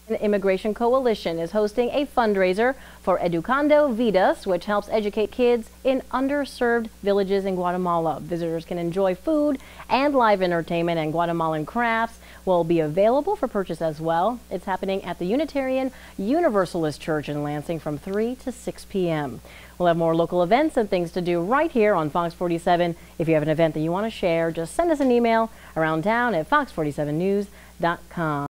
An Immigration Coalition is hosting a fundraiser for Educando Vidas, which helps educate kids in underserved villages in Guatemala. Visitors can enjoy food and live entertainment, and Guatemalan crafts will be available for purchase as well. It's happening at the Unitarian Universalist Church in Lansing from 3 to 6 p.m. We'll have more local events and things to do right here on Fox 47. If you have an event that you want to share, just send us an email around town at fox47news.com.